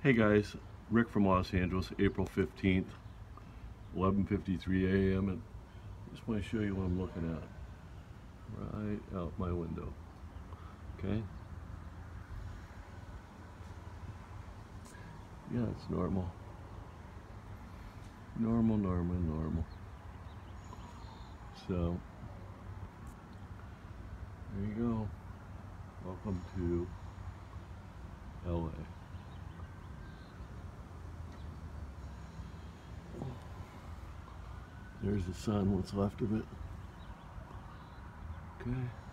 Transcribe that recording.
Hey guys, Rick from Los Angeles, April 15th, 11:53 a.m. and I just want to show you what I'm looking at right out my window. Okay? Yeah, it's normal. Normal. So, there you go. Welcome to LA. There's the sun, what's left of it. Okay.